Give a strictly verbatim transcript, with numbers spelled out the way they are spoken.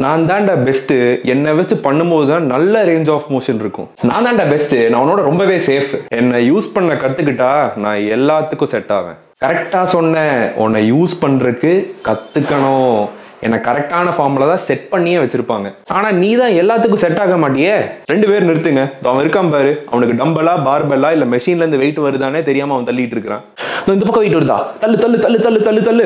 நான் தான்டா பெஸ்ட், என்னை வச்சு பண்ணும்போது தான் நல்ல ரேஞ்ச் ஆஃப் மோஷன் இருக்கும். நான் தான்டா பெஸ்ட், நான் உன்னோட ரொம்பவே சேஃப். என்னை யூஸ் பண்ண கத்துக்கிட்டா நான் எல்லாத்துக்கும் செட் ஆவேன். கரெக்டா சொன்னேன், உன்னை யூஸ் பண்றதுக்கு கத்துக்கணும். என்னை கரெக்டான ஃபார்ம்ல தான் செட் பண்ணியே வச்சிருப்பாங்க. ஆனா நீ தான் எல்லாத்துக்கும் செட் ஆக மாட்டியே. ரெண்டு பேர் நிறுத்துங்க. அவன் இருக்கான் பாரு, அவனுக்கு டம்பலா பார்பெல்லா இல்ல மெஷின்ல இருந்து வெயிட் வருதானே தெரியாம அவன் தள்ளிட்டு இருக்கிறான். இந்த பக்கம் வெயிட் வருதா, தள்ளு தள்ளு தள்ளு தள்ளு தள்ளு தள்ளு.